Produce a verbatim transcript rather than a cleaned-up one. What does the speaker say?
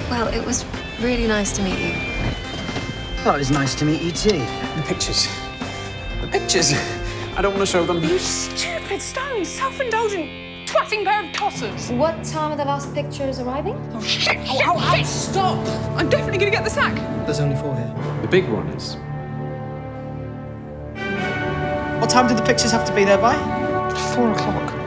Well, it was really nice to meet you. Well, it was nice to meet you too. The pictures. The pictures. I don't want to show them. You stupid, stone, self-indulgent, twatting pair of tossers. What time are the last pictures arriving? Oh, shit, shit, oh, oh, shit. Stop! I'm definitely going to get the sack. There's only four here. The big one is. What time do the pictures have to be there by? Four o'clock.